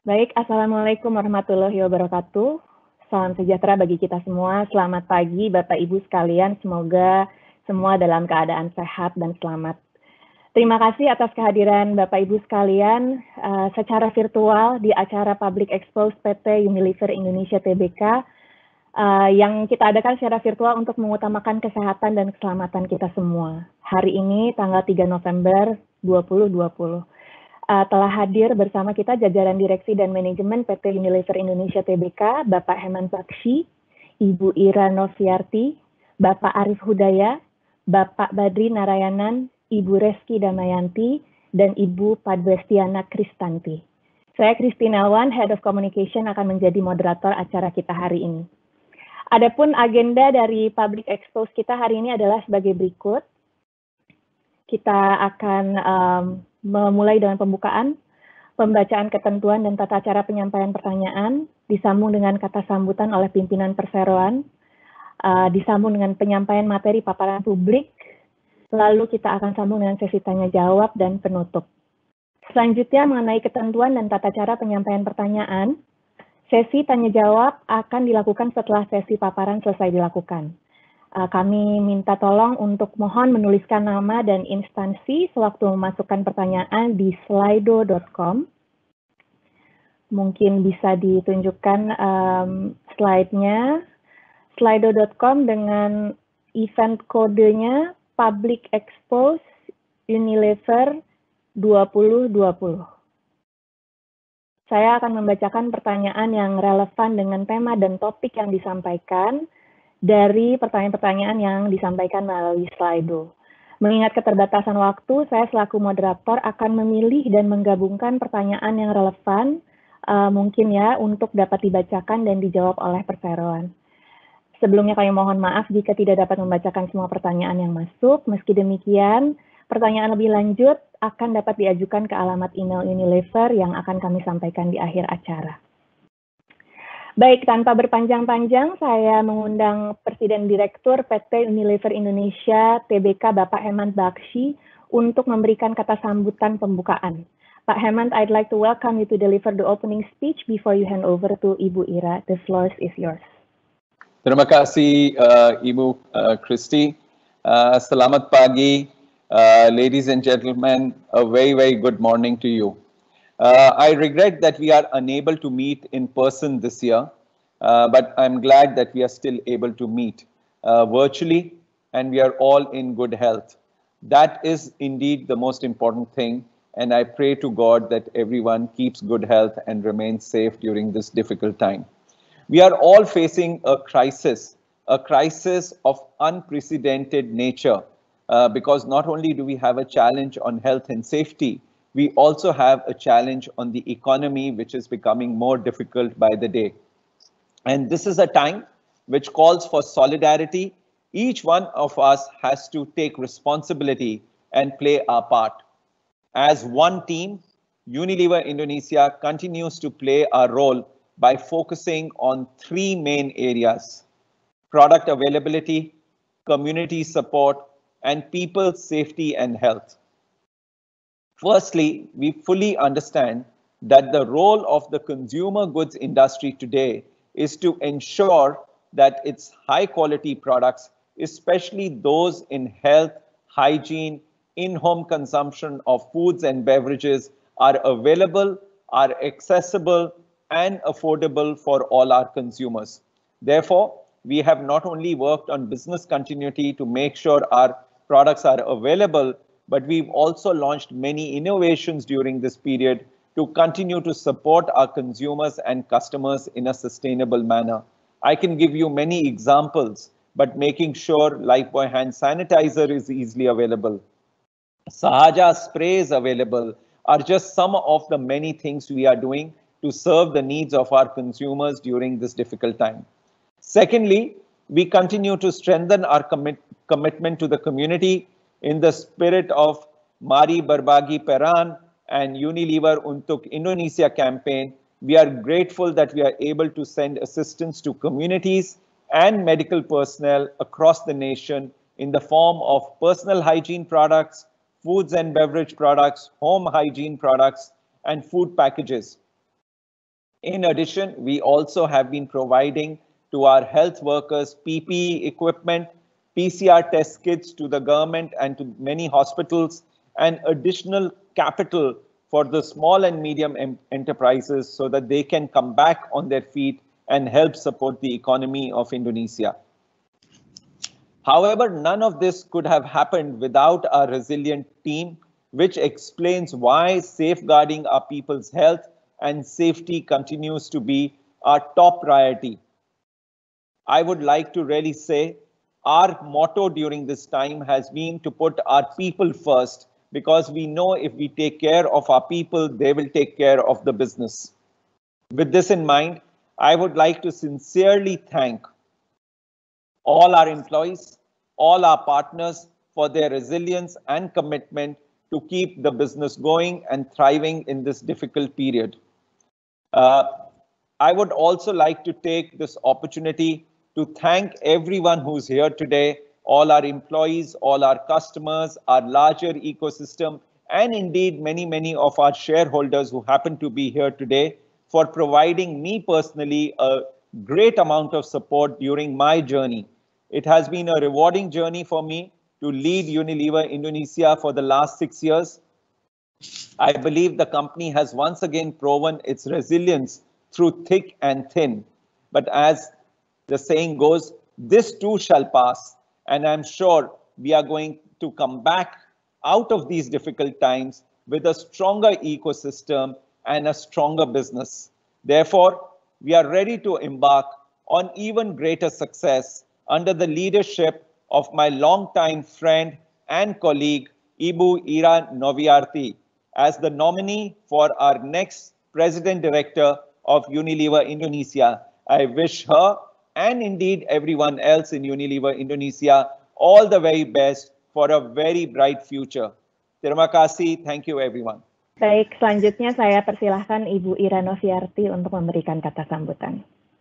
Baik, Assalamualaikum warahmatullahi wabarakatuh. Salam sejahtera bagi kita semua. Selamat pagi Bapak Ibu sekalian, semoga semua dalam keadaan sehat dan selamat. Terima kasih atas kehadiran Bapak Ibu sekalian secara virtual di acara Public Expose PT Unilever Indonesia Tbk yang kita adakan secara virtual untuk mengutamakan kesehatan dan keselamatan kita semua. Hari ini tanggal 3 November 2020. Telah hadir bersama kita jajaran direksi dan manajemen PT Unilever Indonesia Tbk, Bapak Heman Bakshi, Ibu Ira Noviarti, Bapak Arif Hudaya, Bapak Badri Narayanan, Ibu Reski Damayanti, dan Ibu Padwestiana Kristanti. Saya Christina Wan, Head of Communication, akan menjadi moderator acara kita hari ini. Adapun agenda dari Public Expose kita hari ini adalah sebagai berikut. Kita akan memulai dengan pembukaan, pembacaan ketentuan dan tata cara penyampaian pertanyaan, disambung dengan kata sambutan oleh pimpinan perseroan, disambung dengan penyampaian materi paparan publik, lalu kita akan sambung dengan sesi tanya jawab dan penutup. Selanjutnya mengenai ketentuan dan tata cara penyampaian pertanyaan, sesi tanya jawab akan dilakukan setelah sesi paparan selesai dilakukan. Kami minta tolong untuk mohon menuliskan nama dan instansi sewaktu memasukkan pertanyaan di slido.com. Mungkin bisa ditunjukkan slide-nya. Slido.com dengan event kodenya Public Expose Unilever 2020. Saya akan membacakan pertanyaan yang relevan dengan tema dan topik yang disampaikan dari pertanyaan-pertanyaan yang disampaikan melalui Slido. Mengingat keterbatasan waktu, saya selaku moderator akan memilih dan menggabungkan pertanyaan yang relevan, mungkin ya, untuk dapat dibacakan dan dijawab oleh perseroan. Sebelumnya kami mohon maaf jika tidak dapat membacakan semua pertanyaan yang masuk. Meski demikian, pertanyaan lebih lanjut akan dapat diajukan ke alamat email Unilever yang akan kami sampaikan di akhir acara. Baik, tanpa berpanjang-panjang, saya mengundang Presiden Direktur PT Unilever Indonesia Tbk Bapak Heman Bakshi untuk memberikan kata sambutan pembukaan. Pak Heman, I'd like to welcome you to deliver the opening speech before you hand over to Ibu Ira. The floor is yours. Terima kasih Ibu Christy. Selamat pagi, ladies and gentlemen. A very good morning to you. I regret that we are unable to meet in person this year, but I'm glad that we are still able to meet virtually, and we are all in good health. That is indeed the most important thing, and I pray to God that everyone keeps good health and remains safe during this difficult time. We are all facing a crisis of unprecedented nature, because not only do we have a challenge on health and safety, we also have a challenge on the economy, which is becoming more difficult by the day. And this is a time which calls for solidarity. Each one of us has to take responsibility and play our part. As one team, Unilever Indonesia continues to play a role by focusing on three main areas: product availability, community support, and people's safety and health. Firstly, we fully understand that the role of the consumer goods industry today is to ensure that its high quality products, especially those in health, hygiene, in-home consumption of foods and beverages, are available, are accessible, and affordable for all our consumers. Therefore, we have not only worked on business continuity to make sure our products are available, but we've also launched many innovations during this period to continue to support our consumers and customers in a sustainable manner. I can give you many examples, but making sure Lifebuoy hand sanitizer is easily available, Sahaja spray is available, are just some of the many things we are doing to serve the needs of our consumers during this difficult time. Secondly, we continue to strengthen our commitment to the community in the spirit of Mari Berbagi Peran and Unilever Untuk Indonesia campaign. We are grateful that we are able to send assistance to communities and medical personnel across the nation in the form of personal hygiene products, foods and beverage products, home hygiene products, and food packages. In addition, we also have been providing to our health workers PPE equipment, PCR test kits to the government and to many hospitals, and additional capital for the small and medium enterprises so that they can come back on their feet and help support the economy of Indonesia. However, none of this could have happened without our resilient team, which explains why safeguarding our people's health and safety continues to be our top priority. I would like to really say our motto during this time has been to put our people first, because we know if we take care of our people, they will take care of the business. With this in mind, I would like to sincerely thank all our employees, all our partners for their resilience and commitment to keep the business going and thriving in this difficult period. I would also like to take this opportunity to thank everyone who's here today, all our employees, all our customers, our larger ecosystem, and indeed many of our shareholders who happen to be here today for providing me personally a great amount of support during my journey. It has been a rewarding journey for me to lead Unilever Indonesia for the last 6 years. I believe the company has once again proven its resilience through thick and thin. But as the saying goes, this too shall pass. And I'm sure we are going to come back out of these difficult times with a stronger ecosystem and a stronger business. Therefore, we are ready to embark on even greater success under the leadership of my longtime friend and colleague, Ibu Ira Noviarti, as the nominee for our next President Director of Unilever Indonesia. I wish her and indeed everyone else in Unilever Indonesia all the very best for a very bright future. Terima kasih. Thank you everyone. Baik, selanjutnya saya persilahkan Ibu Ira Noviarti untuk memberikan kata sambutan.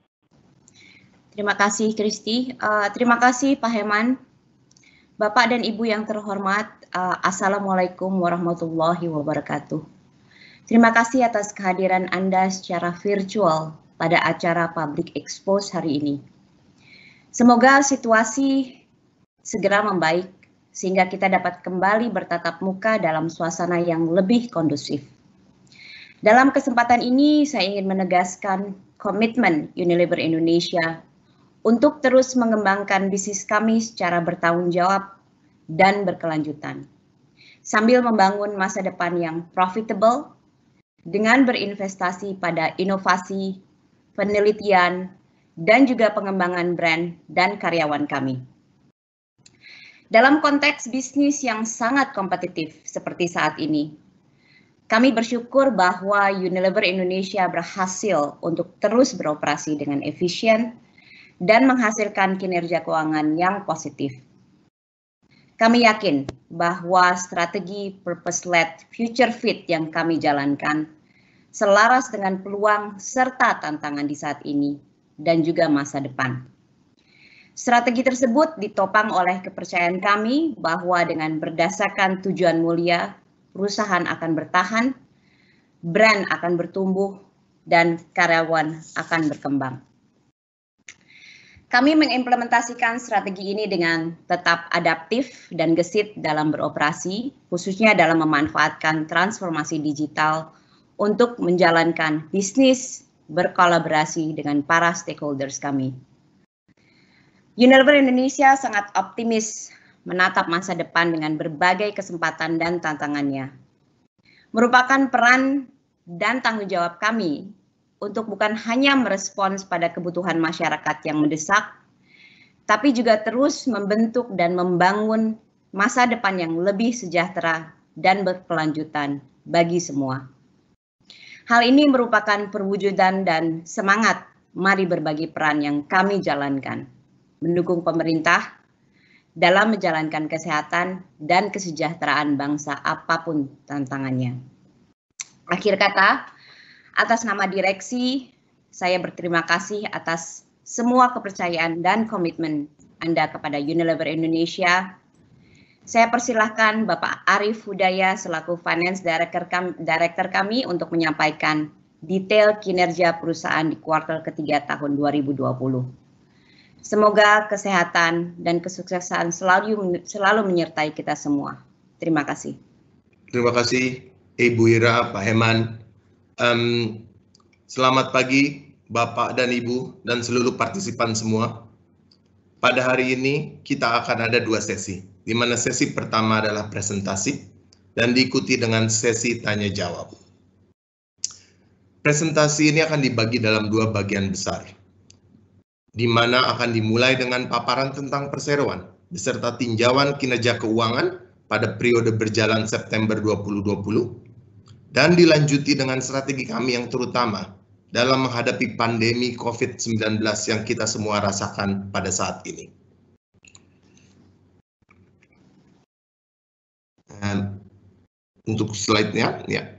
Terima kasih, Kristi. Terima kasih, Pak Heman. Bapak dan Ibu yang terhormat, Assalamualaikum warahmatullahi wabarakatuh. Terima kasih atas kehadiran Anda secara virtual pada acara Public Expose hari ini. Semoga situasi segera membaik sehingga kita dapat kembali bertatap muka dalam suasana yang lebih kondusif. Dalam kesempatan ini, saya ingin menegaskan komitmen Unilever Indonesia untuk terus mengembangkan bisnis kami secara bertanggung jawab dan berkelanjutan, sambil membangun masa depan yang profitable dengan berinvestasi pada inovasi, penelitian, dan juga pengembangan brand dan karyawan kami. Dalam konteks bisnis yang sangat kompetitif seperti saat ini, kami bersyukur bahwa Unilever Indonesia berhasil untuk terus beroperasi dengan efisien dan menghasilkan kinerja keuangan yang positif. Kami yakin bahwa strategi purpose-led future fit yang kami jalankan selaras dengan peluang serta tantangan di saat ini dan juga masa depan. Strategi tersebut ditopang oleh kepercayaan kami bahwa dengan berdasarkan tujuan mulia, perusahaan akan bertahan, brand akan bertumbuh, dan karyawan akan berkembang. Kami mengimplementasikan strategi ini dengan tetap adaptif dan gesit dalam beroperasi, khususnya dalam memanfaatkan transformasi digital untuk menjalankan bisnis berkolaborasi dengan para stakeholders kami. Unilever Indonesia sangat optimis menatap masa depan dengan berbagai kesempatan dan tantangannya. Merupakan peran dan tanggung jawab kami untuk bukan hanya merespons pada kebutuhan masyarakat yang mendesak, tapi juga terus membentuk dan membangun masa depan yang lebih sejahtera dan berkelanjutan bagi semua. Hal ini merupakan perwujudan dan semangat mari berbagi peran yang kami jalankan, mendukung pemerintah dalam menjalankan kesehatan dan kesejahteraan bangsa apapun tantangannya. Akhir kata, atas nama direksi, saya berterima kasih atas semua kepercayaan dan komitmen Anda kepada Unilever Indonesia. Saya persilahkan Bapak Arief Hudaya selaku Finance Director kami untuk menyampaikan detail kinerja perusahaan di kuartal ketiga tahun 2020. Semoga kesehatan dan kesuksesan selalu menyertai kita semua. Terima kasih. Terima kasih Ibu Ira, Pak Heman. Selamat pagi Bapak dan Ibu dan seluruh partisipan semua. Pada hari ini kita akan ada 2 sesi, di mana sesi pertama adalah presentasi dan diikuti dengan sesi tanya jawab. Presentasi ini akan dibagi dalam 2 bagian besar, di mana akan dimulai dengan paparan tentang perseroan beserta tinjauan kinerja keuangan pada periode berjalan September 2020 dan dilanjuti dengan strategi kami yang terutama dalam menghadapi pandemi COVID-19 yang kita semua rasakan pada saat ini. Untuk slide-nya, ya.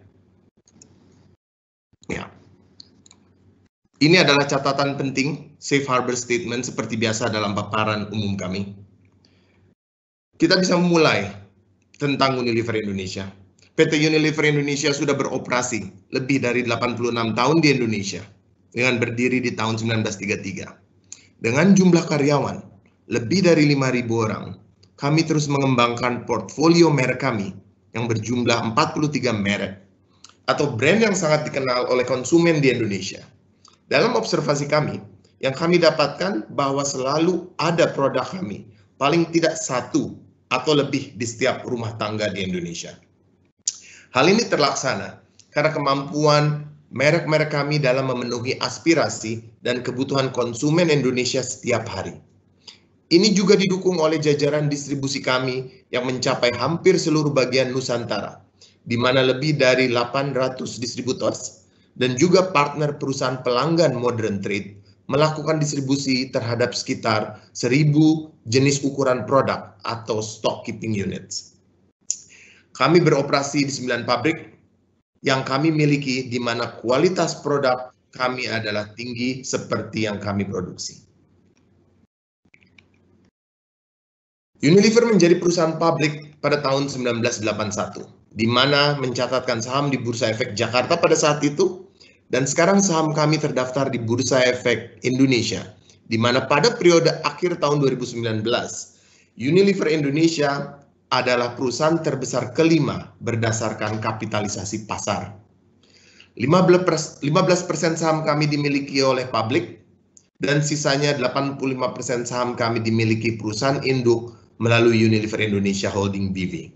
Ini adalah catatan penting, Safe Harbor Statement seperti biasa dalam paparan umum kami. Kita bisa memulai tentang Unilever Indonesia. PT Unilever Indonesia sudah beroperasi lebih dari 86 tahun di Indonesia dengan berdiri di tahun 1933. Dengan jumlah karyawan lebih dari 5.000 orang, kami terus mengembangkan portfolio merek kami yang berjumlah 43 merek atau brand yang sangat dikenal oleh konsumen di Indonesia. Dalam observasi kami, yang kami dapatkan bahwa selalu ada produk kami, paling tidak 1 atau lebih di setiap rumah tangga di Indonesia. Hal ini terlaksana karena kemampuan merek-merek kami dalam memenuhi aspirasi dan kebutuhan konsumen Indonesia setiap hari. Ini juga didukung oleh jajaran distribusi kami yang mencapai hampir seluruh bagian Nusantara, di mana lebih dari 800 distributors dan juga partner perusahaan pelanggan modern trade melakukan distribusi terhadap sekitar 1.000 jenis ukuran produk atau stock keeping units. Kami beroperasi di 9 pabrik yang kami miliki, di mana kualitas produk kami adalah tinggi seperti yang kami produksi. Unilever menjadi perusahaan publik pada tahun 1981, di mana mencatatkan saham di Bursa Efek Jakarta pada saat itu, dan sekarang saham kami terdaftar di Bursa Efek Indonesia, di mana pada periode akhir tahun 2019, Unilever Indonesia adalah perusahaan terbesar kelima berdasarkan kapitalisasi pasar. 15% saham kami dimiliki oleh publik, dan sisanya 85% saham kami dimiliki perusahaan induk melalui Unilever Indonesia Holding BV.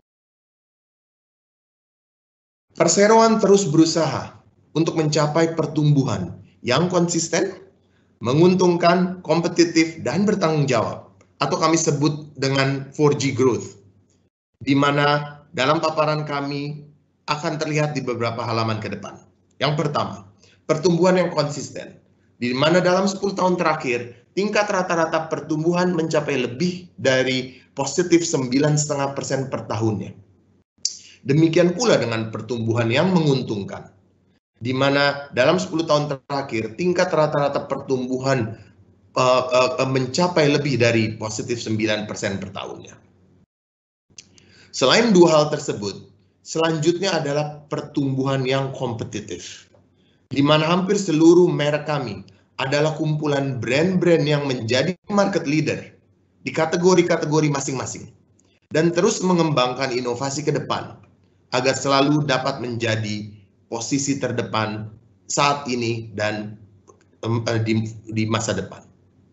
Perseroan terus berusaha untuk mencapai pertumbuhan yang konsisten, menguntungkan, kompetitif, dan bertanggung jawab, atau kami sebut dengan 4G Growth, di mana dalam paparan kami akan terlihat di beberapa halaman ke depan. Yang pertama, pertumbuhan yang konsisten, di mana dalam 10 tahun terakhir, tingkat rata-rata pertumbuhan mencapai lebih dari positif 9,5% per tahunnya. Demikian pula dengan pertumbuhan yang menguntungkan, di mana dalam 10 tahun terakhir, tingkat rata-rata pertumbuhan mencapai lebih dari positif 9% per tahunnya. Selain 2 hal tersebut, selanjutnya adalah pertumbuhan yang kompetitif, di mana hampir seluruh merek kami adalah kumpulan brand-brand yang menjadi market leader di kategori-kategori masing-masing, dan terus mengembangkan inovasi ke depan agar selalu dapat menjadi posisi terdepan saat ini dan di masa depan.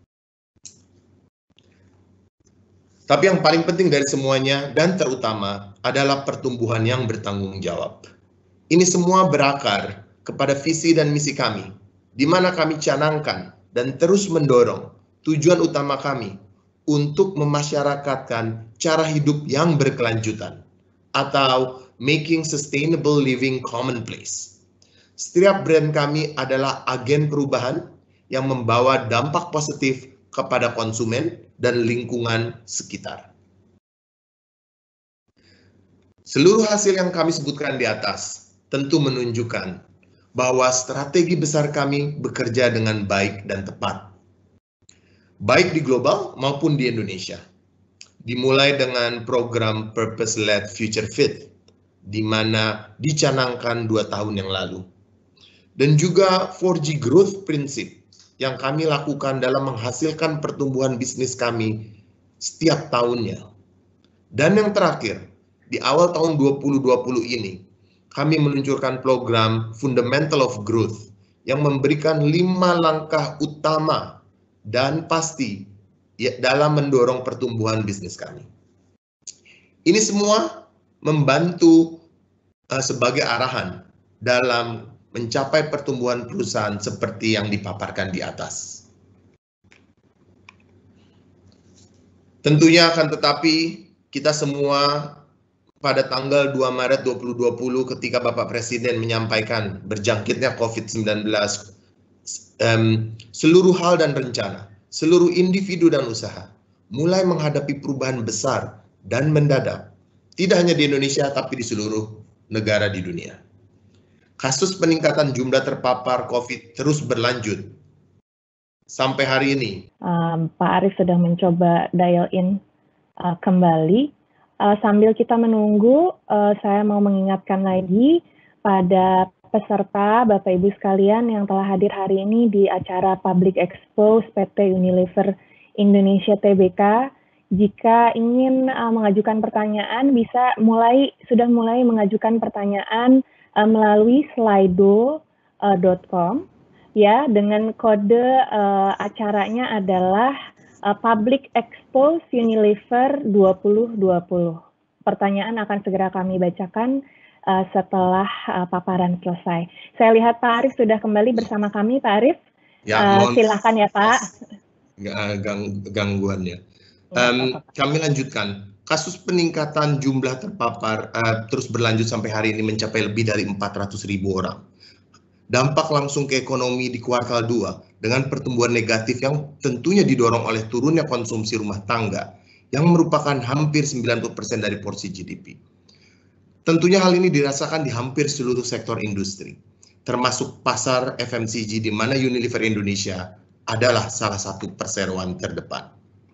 Tapi yang paling penting dari semuanya dan terutama adalah pertumbuhan yang bertanggung jawab. Ini semua berakar kepada visi dan misi kami, di mana kami canangkan dan terus mendorong tujuan utama kami untuk memasyarakatkan cara hidup yang berkelanjutan atau making sustainable living commonplace. Setiap brand kami adalah agen perubahan yang membawa dampak positif kepada konsumen dan lingkungan sekitar. Seluruh hasil yang kami sebutkan di atas tentu menunjukkan bahwa strategi besar kami bekerja dengan baik dan tepat, baik di global maupun di Indonesia. Dimulai dengan program Purpose-Led Future Fit, di mana dicanangkan 2 tahun yang lalu. dan juga 4G Growth Principle yang kami lakukan dalam menghasilkan pertumbuhan bisnis kami setiap tahunnya. Dan yang terakhir, di awal tahun 2020 ini, kami meluncurkan program Fundamental of Growth yang memberikan 5 langkah utama dan pasti dalam mendorong pertumbuhan bisnis kami. Ini semua membantu sebagai arahan dalam mencapai pertumbuhan perusahaan seperti yang dipaparkan di atas. Tentunya akan tetapi kita semua pada tanggal 2 Maret 2020 ketika Bapak Presiden menyampaikan berjangkitnya COVID-19, seluruh hal dan rencana, seluruh individu dan usaha mulai menghadapi perubahan besar dan mendadak, tidak hanya di Indonesia tapi di seluruh negara di dunia. Kasus peningkatan jumlah terpapar COVID terus berlanjut sampai hari ini. Pak Arief sudah mencoba dial in kembali. Sambil kita menunggu, saya mau mengingatkan lagi pada peserta Bapak Ibu sekalian yang telah hadir hari ini di acara Public Expo PT Unilever Indonesia Tbk. Jika ingin mengajukan pertanyaan, sudah mulai mengajukan pertanyaan melalui slido.com ya, dengan kode acaranya adalah Public Expo Unilever 2020. Pertanyaan akan segera kami bacakan setelah paparan selesai. Saya lihat Pak Arief sudah kembali bersama kami, Pak Arief. Ya, silakan ya Pak. Gangguannya. Kami lanjutkan. Kasus peningkatan jumlah terpapar terus berlanjut sampai hari ini mencapai lebih dari 400.000 orang. Dampak langsung ke ekonomi di kuartal 2 dengan pertumbuhan negatif yang tentunya didorong oleh turunnya konsumsi rumah tangga yang merupakan hampir 90% dari porsi GDP. Tentunya hal ini dirasakan di hampir seluruh sektor industri, termasuk pasar FMCG di mana Unilever Indonesia adalah salah satu perseroan terdepan.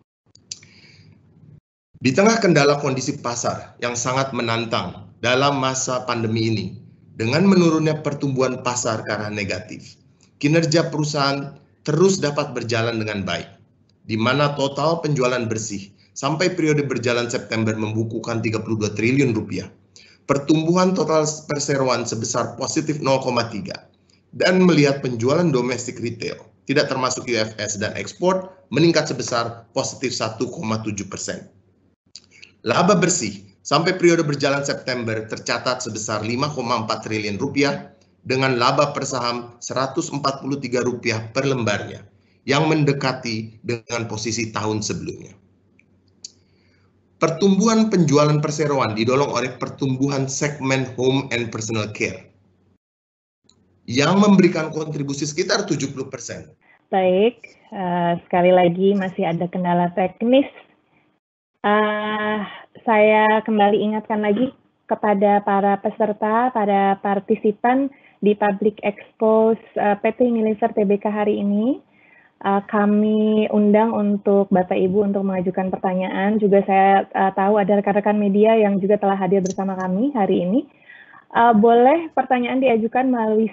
Di tengah kendala kondisi pasar yang sangat menantang dalam masa pandemi ini, dengan menurunnya pertumbuhan pasar karena negatif, kinerja perusahaan terus dapat berjalan dengan baik, di mana total penjualan bersih sampai periode berjalan September membukukan 32 triliun rupiah. Pertumbuhan total perseroan sebesar positif 0,3 dan melihat penjualan domestik retail, tidak termasuk UFS dan ekspor, meningkat sebesar positif 1,7%. Laba bersih sampai periode berjalan September tercatat sebesar 5,4 triliun rupiah dengan laba per saham Rp143 per lembarnya yang mendekati dengan posisi tahun sebelumnya. Pertumbuhan penjualan perseroan didorong oleh pertumbuhan segmen home and personal care yang memberikan kontribusi sekitar 70%. Baik, sekali lagi masih ada kendala teknis. Saya kembali ingatkan lagi kepada para peserta, para partisipan di Public Expo PT Unilever Tbk hari ini. Kami undang untuk Bapak Ibu untuk mengajukan pertanyaan. Juga saya tahu ada rekan-rekan media yang juga telah hadir bersama kami hari ini. Boleh pertanyaan diajukan melalui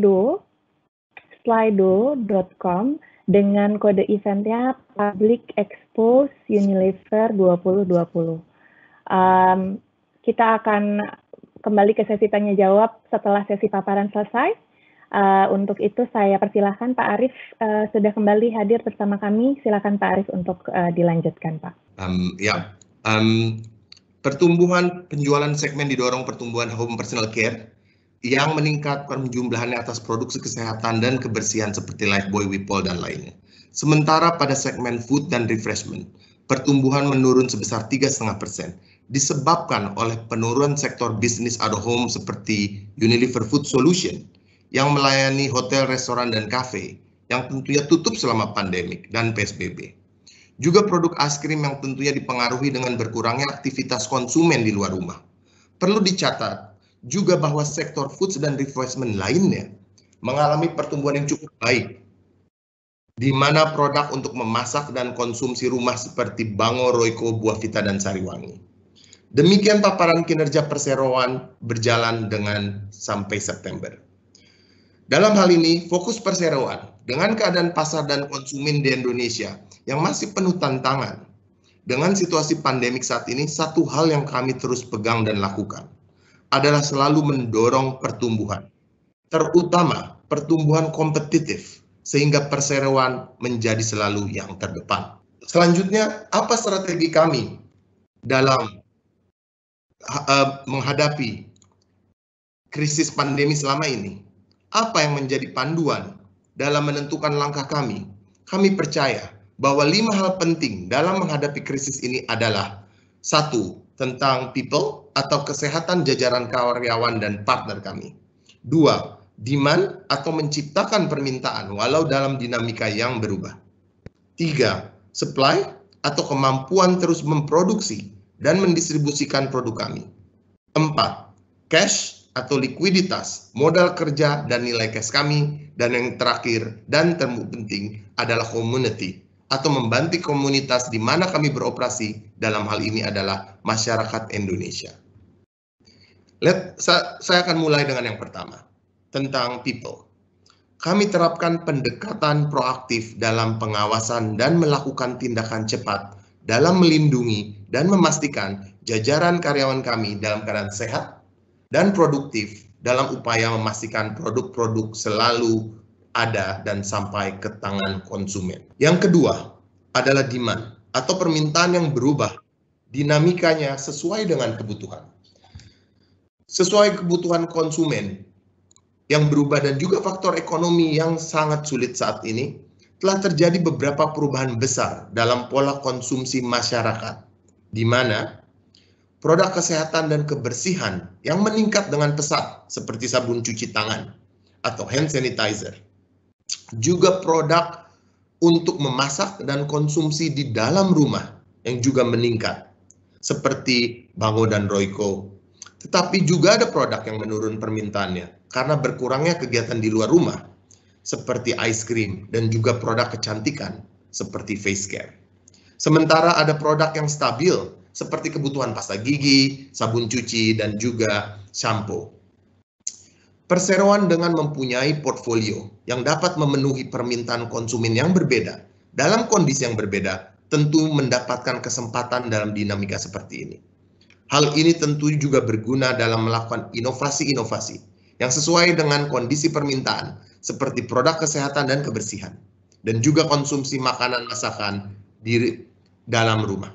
slido.com dengan kode eventnya Public Expo Unilever 2020. Kita akan kembali ke sesi tanya jawab setelah sesi paparan selesai. Untuk itu saya persilahkan Pak Arief sudah kembali hadir bersama kami. Silakan Pak Arief untuk dilanjutkan Pak. Pertumbuhan penjualan segmen didorong pertumbuhan home personal care yang meningkatkan jumlahnya atas produksi kesehatan dan kebersihan seperti Lifebuoy, Wipol, dan lainnya. Sementara pada segmen food dan refreshment, pertumbuhan menurun sebesar 3,5%, disebabkan oleh penurunan sektor bisnis out of home seperti Unilever Food Solution, yang melayani hotel, restoran, dan kafe, yang tentunya tutup selama pandemik dan PSBB. Juga produk es krim yang tentunya dipengaruhi dengan berkurangnya aktivitas konsumen di luar rumah. Perlu dicatat, juga bahwa sektor foods dan refreshment lainnya mengalami pertumbuhan yang cukup baik, di mana produk untuk memasak dan konsumsi rumah seperti Bango, Royco, Buah Vita, dan Sariwangi. Demikian paparan kinerja perseroan berjalan dengan sampai September. Dalam hal ini, fokus perseroan dengan keadaan pasar dan konsumen di Indonesia yang masih penuh tantangan. Dengan situasi pandemik saat ini, satu hal yang kami terus pegang dan lakukan adalah selalu mendorong pertumbuhan, terutama pertumbuhan kompetitif, sehingga perseroan menjadi selalu yang terdepan. Selanjutnya, apa strategi kami dalam menghadapi krisis pandemi selama ini? Apa yang menjadi panduan dalam menentukan langkah kami? Kami percaya bahwa 5 hal penting dalam menghadapi krisis ini adalah: 1. Tentang people atau kesehatan jajaran karyawan dan partner kami. 2. Demand atau menciptakan permintaan walau dalam dinamika yang berubah. 3. Supply atau kemampuan terus memproduksi dan mendistribusikan produk kami. 4. Cash atau likuiditas, modal kerja dan nilai cash kami. Dan yang terakhir dan terpenting adalah community atau membantu komunitas di mana kami beroperasi, dalam hal ini adalah masyarakat Indonesia. Saya akan mulai dengan yang pertama, tentang people. Kami terapkan pendekatan proaktif dalam pengawasan dan melakukan tindakan cepat dalam melindungi dan memastikan jajaran karyawan kami dalam keadaan sehat dan produktif dalam upaya memastikan produk-produk selalu ada dan sampai ke tangan konsumen. Yang kedua adalah demand atau permintaan yang berubah, dinamikanya sesuai dengan kebutuhan. Sesuai kebutuhan konsumen yang berubah dan juga faktor ekonomi yang sangat sulit saat ini, telah terjadi beberapa perubahan besar dalam pola konsumsi masyarakat, di mana produk kesehatan dan kebersihan yang meningkat dengan pesat seperti sabun cuci tangan atau hand sanitizer. Juga produk untuk memasak dan konsumsi di dalam rumah yang juga meningkat seperti Bango dan Royco. Tetapi juga ada produk yang menurun permintaannya karena berkurangnya kegiatan di luar rumah seperti ice cream dan juga produk kecantikan seperti face care. Sementara ada produk yang stabil seperti kebutuhan pasta gigi, sabun cuci, dan juga shampoo. Perseroan dengan mempunyai portfolio yang dapat memenuhi permintaan konsumen yang berbeda dalam kondisi yang berbeda tentu mendapatkan kesempatan dalam dinamika seperti ini. Hal ini tentu juga berguna dalam melakukan inovasi-inovasi yang sesuai dengan kondisi permintaan seperti produk kesehatan dan kebersihan dan juga konsumsi makanan masakan di dalam rumah.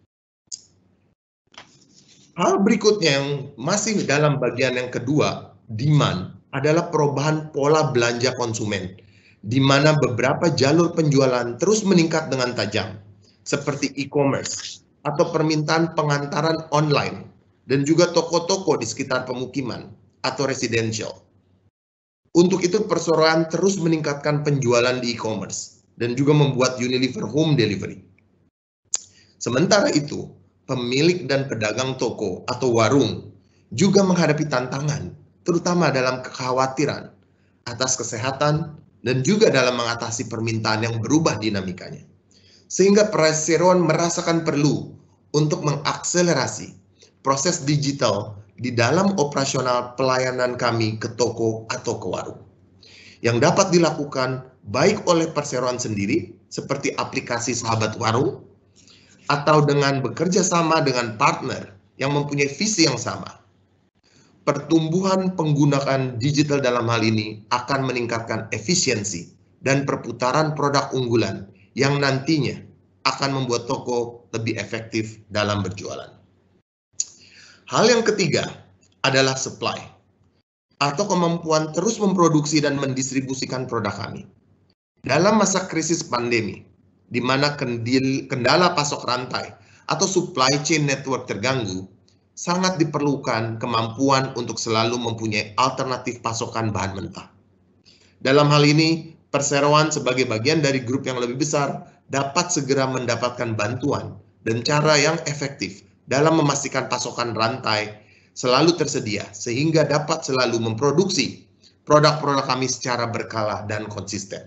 Hal berikutnya yang masih dalam bagian yang kedua, demand, adalah perubahan pola belanja konsumen, di mana beberapa jalur penjualan terus meningkat dengan tajam, seperti e-commerce atau permintaan pengantaran online, dan juga toko-toko di sekitar pemukiman atau residential. Untuk itu, perseroan terus meningkatkan penjualan di e-commerce, dan juga membuat Unilever Home Delivery. Sementara itu, pemilik dan pedagang toko atau warung juga menghadapi tantangan, terutama dalam kekhawatiran atas kesehatan dan juga dalam mengatasi permintaan yang berubah dinamikanya. Sehingga perseroan merasakan perlu untuk mengakselerasi proses digital di dalam operasional pelayanan kami ke toko atau ke warung. Yang dapat dilakukan baik oleh perseroan sendiri, seperti aplikasi Sahabat Warung, atau dengan bekerja sama dengan partner yang mempunyai visi yang sama. Pertumbuhan penggunaan digital dalam hal ini akan meningkatkan efisiensi dan perputaran produk unggulan yang nantinya akan membuat toko lebih efektif dalam berjualan. Hal yang ketiga adalah supply atau kemampuan terus memproduksi dan mendistribusikan produk kami. Dalam masa krisis pandemi, di mana kendala pasok rantai atau supply chain network terganggu, sangat diperlukan kemampuan untuk selalu mempunyai alternatif pasokan bahan mentah. Dalam hal ini, perseroan sebagai bagian dari grup yang lebih besar dapat segera mendapatkan bantuan dan cara yang efektif dalam memastikan pasokan rantai selalu tersedia sehingga dapat selalu memproduksi produk-produk kami secara berkala dan konsisten.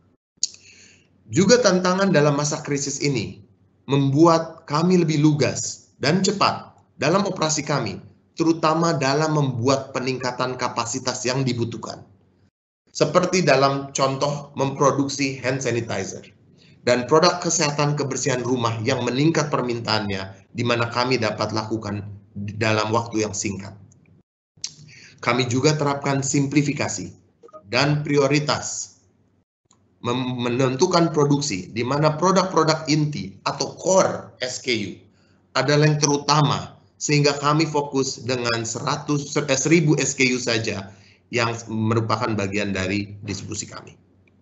Juga tantangan dalam masa krisis ini membuat kami lebih lugas dan cepat dalam operasi kami, terutama dalam membuat peningkatan kapasitas yang dibutuhkan. seperti dalam contoh memproduksi hand sanitizer dan produk kesehatan kebersihan rumah yang meningkat permintaannya, di mana kami dapat lakukan dalam waktu yang singkat. Kami juga terapkan simplifikasi dan prioritas, menentukan produksi, di mana produk-produk inti atau core SKU adalah yang terutama, sehingga kami fokus dengan 1000 SKU saja yang merupakan bagian dari distribusi kami.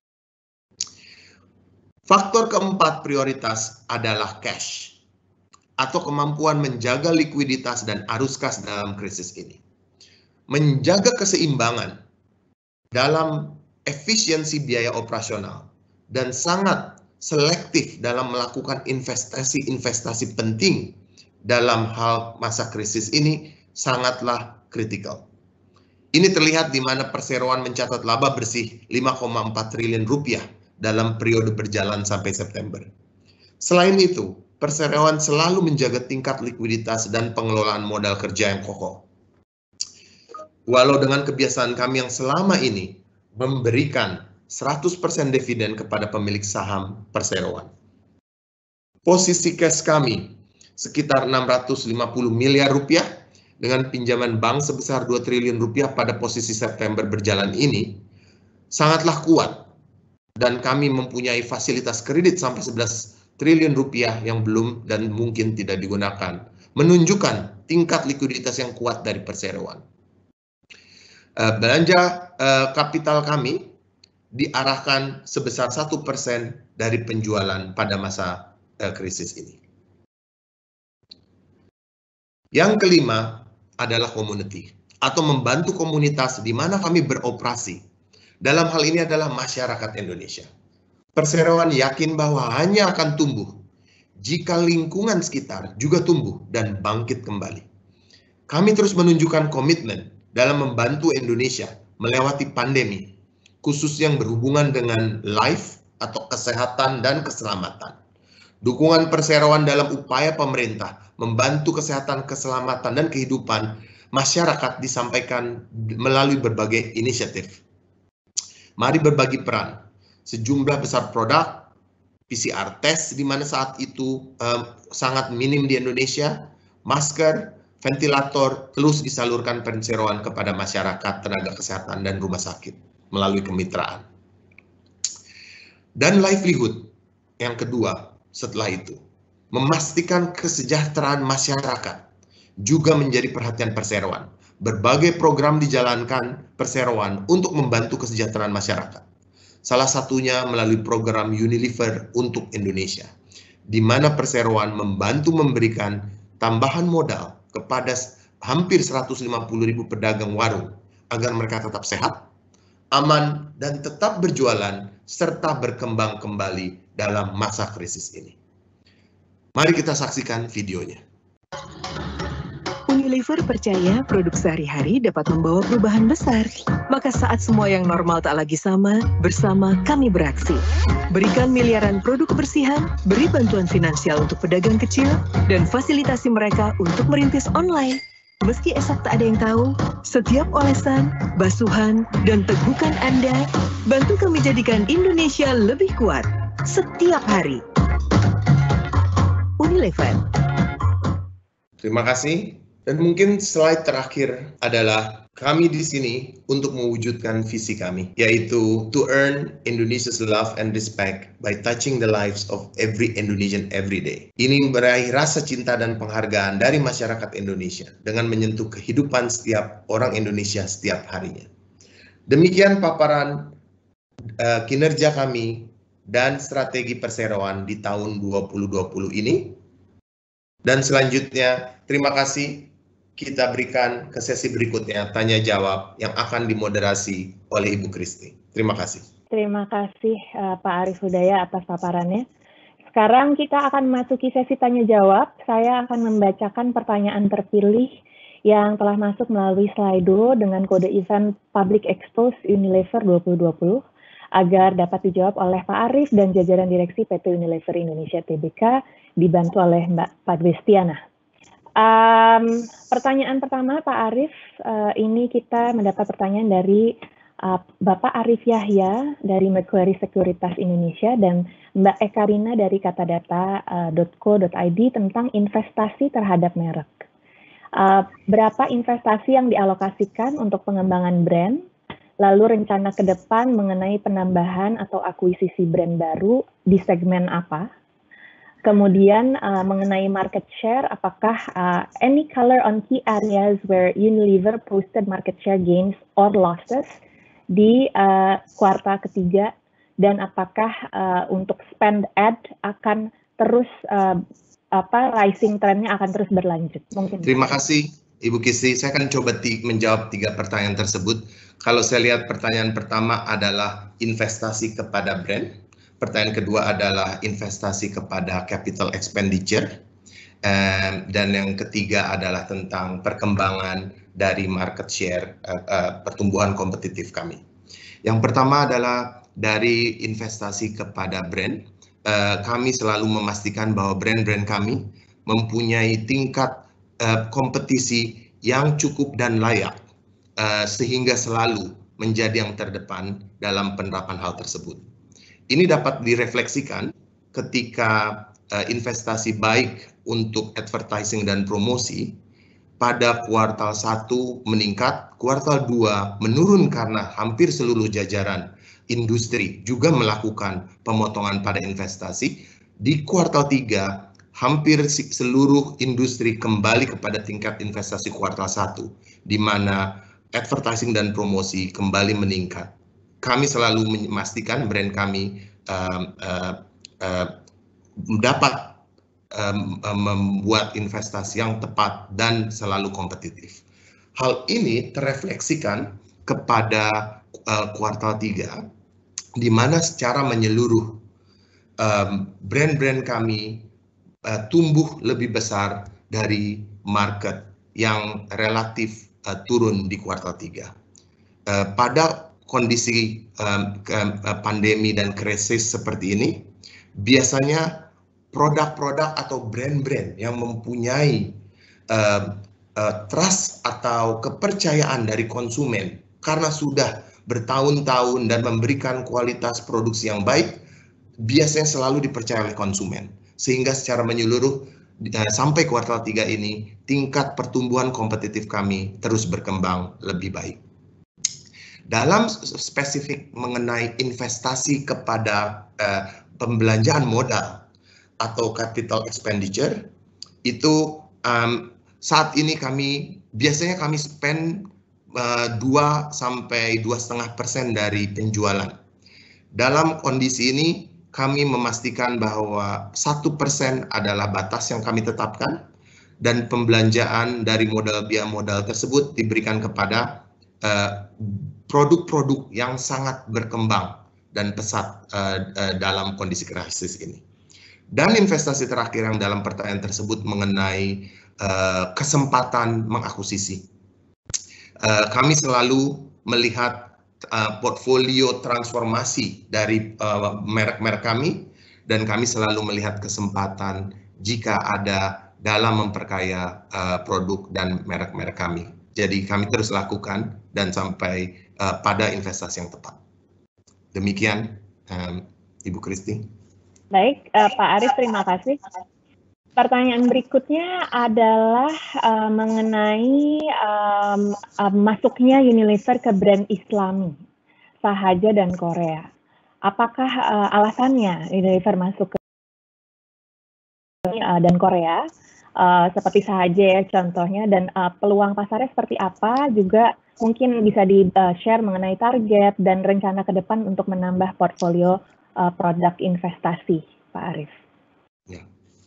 Faktor keempat prioritas adalah cash, atau kemampuan menjaga likuiditas dan arus kas dalam krisis ini. Menjaga keseimbangan dalam efisiensi biaya operasional dan sangat selektif dalam melakukan investasi-investasi penting dalam hal masa krisis ini sangatlah kritikal. Ini terlihat di mana perseroan mencatat laba bersih 5,4 triliun rupiah dalam periode berjalan sampai September. Selain itu, perseroan selalu menjaga tingkat likuiditas dan pengelolaan modal kerja yang kokoh. Walau dengan kebiasaan kami yang selama ini memberikan 100% dividen kepada pemilik saham perseroan. Posisi cash kami sekitar 650 miliar rupiah dengan pinjaman bank sebesar 2 triliun rupiah pada posisi September berjalan ini sangatlah kuat, dan kami mempunyai fasilitas kredit sampai 11 triliun rupiah yang belum dan mungkin tidak digunakan, menunjukkan tingkat likuiditas yang kuat dari perseroan. Belanja kapital kami diarahkan sebesar 1% dari penjualan pada masa krisis ini. Yang kelima adalah community, atau membantu komunitas di mana kami beroperasi. Dalam hal ini adalah masyarakat Indonesia. Perseroan yakin bahwa hanya akan tumbuh jika lingkungan sekitar juga tumbuh dan bangkit kembali. Kami terus menunjukkan komitmen dalam membantu Indonesia melewati pandemi, khusus yang berhubungan dengan life atau kesehatan dan keselamatan. Dukungan perseroan dalam upaya pemerintah membantu kesehatan, keselamatan, dan kehidupan masyarakat disampaikan melalui berbagai inisiatif. Mari berbagi peran. Sejumlah besar produk, PCR test di mana saat itu sangat minim di Indonesia, masker, ventilator terus disalurkan perseroan kepada masyarakat, tenaga kesehatan, dan rumah sakit melalui kemitraan. Dan livelihood yang kedua setelah itu, memastikan kesejahteraan masyarakat juga menjadi perhatian perseroan. Berbagai program dijalankan perseroan untuk membantu kesejahteraan masyarakat. Salah satunya melalui program Unilever untuk Indonesia, di mana perseroan membantu memberikan tambahan modal kepada hampir 150.000 pedagang warung agar mereka tetap sehat, aman, dan tetap berjualan serta berkembang kembali dalam masa krisis ini. Mari kita saksikan videonya. Unilever percaya produk sehari-hari dapat membawa perubahan besar. Maka saat semua yang normal tak lagi sama, bersama kami beraksi. Berikan miliaran produk kebersihan, beri bantuan finansial untuk pedagang kecil, dan fasilitasi mereka untuk merintis online. Meski esak tak ada yang tahu, setiap olesan, basuhan, dan tegukan Anda, bantu kami jadikan Indonesia lebih kuat setiap hari. Unilever. Terima kasih. Dan mungkin slide terakhir adalah kami di sini untuk mewujudkan visi kami, yaitu to earn Indonesia's love and respect by touching the lives of every Indonesian every day. Ini meraih rasa cinta dan penghargaan dari masyarakat Indonesia dengan menyentuh kehidupan setiap orang Indonesia setiap harinya. Demikian paparan kinerja kami dan strategi perseroan di tahun 2020 ini. Dan selanjutnya, terima kasih. Kita berikan ke sesi berikutnya, tanya jawab yang akan dimoderasi oleh Ibu Kristi. Terima kasih. Terima kasih Pak Arif Hudaya atas paparannya. Sekarang kita akan memasuki sesi tanya jawab. Saya akan membacakan pertanyaan terpilih yang telah masuk melalui Slido dengan kode event Public Expose Unilever 2020 agar dapat dijawab oleh Pak Arif dan jajaran direksi PT Unilever Indonesia Tbk dibantu oleh Mbak Padwestiana. Pertanyaan pertama Pak Arif, ini kita mendapat pertanyaan dari Bapak Arif Yahya dari Macquarie Sekuritas Indonesia dan Mbak Ekarina dari katadata.co.id tentang investasi terhadap merek. Berapa investasi yang dialokasikan untuk pengembangan brand, lalu rencana ke depan mengenai penambahan atau akuisisi brand baru di segmen apa? Kemudian mengenai market share, apakah any color on key areas where Unilever posted market share gains or losses di kuartal ketiga, dan apakah untuk spend ad akan terus rising trendnya akan terus berlanjut? Mungkin. Terima kasih Ibu Kisti. Saya akan coba menjawab 3 pertanyaan tersebut. Kalau saya lihat pertanyaan pertama adalah investasi kepada brand. Pertanyaan kedua adalah investasi kepada capital expenditure. Dan yang ketiga adalah tentang perkembangan dari market share, pertumbuhan kompetitif kami. Yang pertama adalah dari investasi kepada brand. Kami selalu memastikan bahwa brand-brand kami mempunyai tingkat kompetisi yang cukup dan layak, sehingga selalu menjadi yang terdepan dalam penerapan hal tersebut. Ini dapat direfleksikan ketika investasi baik untuk advertising dan promosi pada kuartal 1 meningkat, kuartal 2 menurun karena hampir seluruh jajaran industri juga melakukan pemotongan pada investasi. Di kuartal 3, hampir seluruh industri kembali kepada tingkat investasi kuartal 1, di mana advertising dan promosi kembali meningkat. Kami selalu memastikan brand kami dapat membuat investasi yang tepat dan selalu kompetitif. Hal ini terrefleksikan kepada kuartal 3, di mana secara menyeluruh brand-brand kami tumbuh lebih besar dari market yang relatif turun di kuartal 3. Pada kondisi pandemi dan krisis seperti ini, biasanya produk-produk atau brand-brand yang mempunyai trust atau kepercayaan dari konsumen karena sudah bertahun-tahun dan memberikan kualitas produksi yang baik, biasanya selalu dipercaya oleh konsumen. Sehingga secara menyeluruh sampai kuartal 3 ini, tingkat pertumbuhan kompetitif kami terus berkembang lebih baik. Dalam spesifik mengenai investasi kepada pembelanjaan modal atau capital expenditure, itu saat ini biasanya kami spend 2-2,5% dari penjualan. Dalam kondisi ini kami memastikan bahwa 1% adalah batas yang kami tetapkan, dan pembelanjaan dari modal biaya modal tersebut diberikan kepada produk-produk yang sangat berkembang dan pesat dalam kondisi krisis ini. Dan investasi terakhir yang dalam pertanyaan tersebut mengenai kesempatan mengakuisisi. Kami selalu melihat portfolio transformasi dari merek-merek kami, dan kami selalu melihat kesempatan jika ada dalam memperkaya produk dan merek-merek kami. Jadi kami terus lakukan dan sampai pada investasi yang tepat. Demikian, Ibu Kristi. Baik, Pak Arif, terima kasih. Pertanyaan berikutnya adalah mengenai masuknya Unilever ke brand Islami, Sahaja dan Korea. Apakah alasannya Unilever masuk ke dan Korea, seperti Sahaja ya contohnya, dan peluang pasarnya seperti apa, juga mungkin bisa di-share mengenai target dan rencana ke depan untuk menambah portfolio produk investasi, Pak Arif. Ya.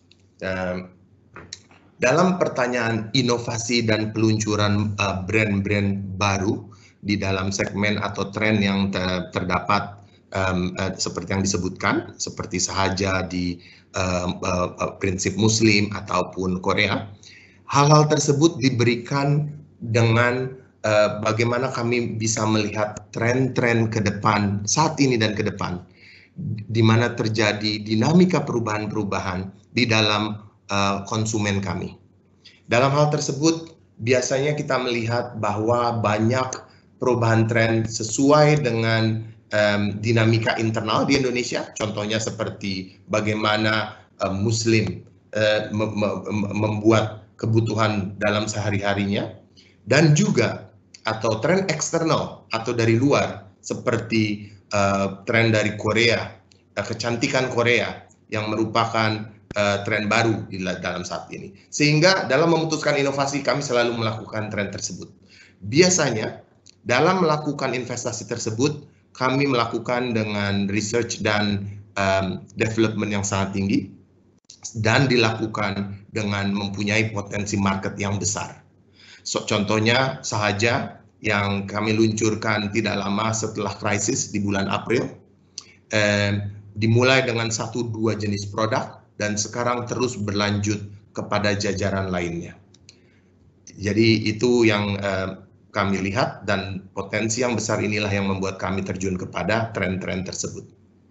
Dalam pertanyaan inovasi dan peluncuran brand-brand baru di dalam segmen atau tren yang terdapat seperti yang disebutkan, seperti Sahaja di prinsip Muslim ataupun Korea, hal-hal tersebut diberikan dengan bagaimana kami bisa melihat tren-tren ke depan saat ini dan ke depan, di mana terjadi dinamika perubahan-perubahan di dalam konsumen kami. Dalam hal tersebut, biasanya kita melihat bahwa banyak perubahan tren sesuai dengan dinamika internal di Indonesia, contohnya seperti bagaimana Muslim membuat kebutuhan dalam sehari-harinya, dan juga atau tren eksternal atau dari luar seperti tren dari Korea, kecantikan Korea yang merupakan tren baru dalam saat ini. Sehingga dalam memutuskan inovasi kami selalu melakukan tren tersebut. Biasanya dalam melakukan investasi tersebut kami melakukan dengan research dan development yang sangat tinggi dan dilakukan dengan mempunyai potensi market yang besar. Contohnya sahaja yang kami luncurkan tidak lama setelah krisis di bulan April, dimulai dengan 1-2 jenis produk dan sekarang terus berlanjut kepada jajaran lainnya. Jadi itu yang kami lihat, dan potensi yang besar inilah yang membuat kami terjun kepada tren-tren tersebut.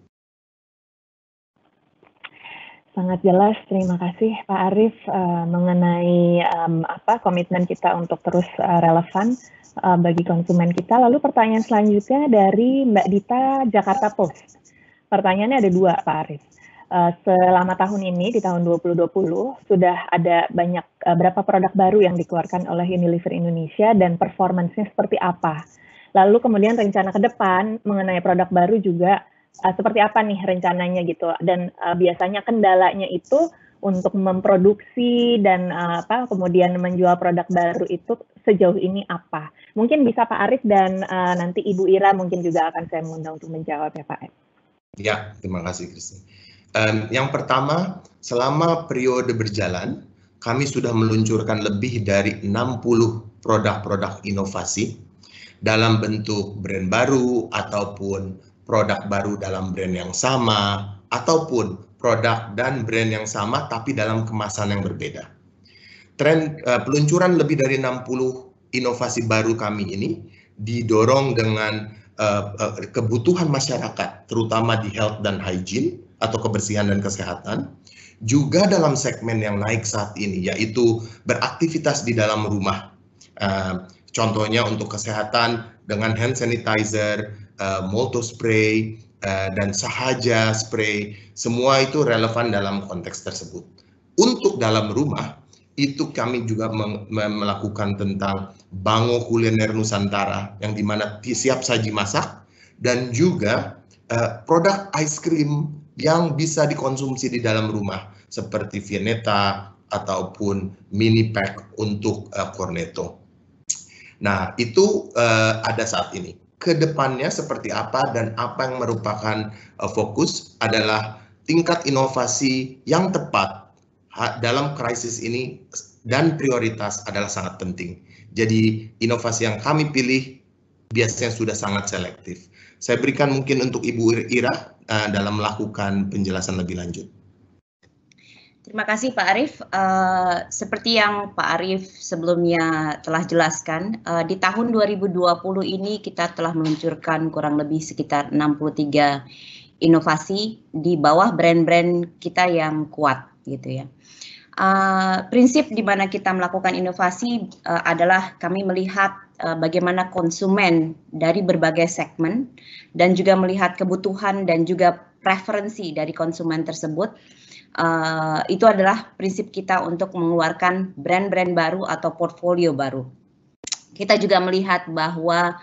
Sangat jelas, terima kasih Pak Arief mengenai komitmen kita untuk terus relevan bagi konsumen kita. Lalu pertanyaan selanjutnya dari Mbak Dita, Jakarta Post. Pertanyaannya ada 2, Pak Arief. Selama tahun ini, di tahun 2020, sudah ada banyak berapa produk baru yang dikeluarkan oleh Unilever Indonesia dan performance-nya seperti apa? Lalu kemudian rencana ke depan mengenai produk baru juga seperti apa nih rencananya gitu? Dan biasanya kendalanya itu untuk memproduksi dan kemudian menjual produk baru itu sejauh ini apa? Mungkin bisa Pak Arief dan nanti Ibu Ira mungkin juga akan saya undang untuk menjawab ya Pak. Ya, terima kasih Kristi. Yang pertama, selama periode berjalan, kami sudah meluncurkan lebih dari 60 produk-produk inovasi dalam bentuk brand baru ataupun produk baru dalam brand yang sama, ataupun produk dan brand yang sama tapi dalam kemasan yang berbeda. Tren peluncuran lebih dari 60 inovasi baru kami ini didorong dengan kebutuhan masyarakat, terutama di health dan hygiene atau kebersihan dan kesehatan, juga dalam segmen yang naik saat ini, yaitu beraktivitas di dalam rumah. Contohnya untuk kesehatan dengan hand sanitizer, Molto spray, dan Sahaja spray, semua itu relevan dalam konteks tersebut. Untuk dalam rumah, itu kami juga melakukan tentang Bango Kuliner Nusantara, yang dimana siap saji masak, dan juga produk ice cream yang bisa dikonsumsi di dalam rumah, seperti Viennetta ataupun mini pack untuk Cornetto. Nah, itu ada saat ini. Kedepannya seperti apa dan apa yang merupakan fokus adalah tingkat inovasi yang tepat dalam krisis ini, dan prioritas adalah sangat penting. Jadi inovasi yang kami pilih biasanya sudah sangat selektif. Saya berikan mungkin untuk Ibu Ira dalam melakukan penjelasan lebih lanjut. Terima kasih Pak Arief. Seperti yang Pak Arief sebelumnya telah jelaskan, di tahun 2020 ini kita telah meluncurkan kurang lebih sekitar 63 inovasi di bawah brand-brand kita yang kuat, gitu ya. Prinsip di mana kita melakukan inovasi adalah kami melihat bagaimana konsumen dari berbagai segmen dan juga melihat kebutuhan dan juga preferensi dari konsumen tersebut. Itu adalah prinsip kita untuk mengeluarkan brand-brand baru atau portfolio baru. Kita juga melihat bahwa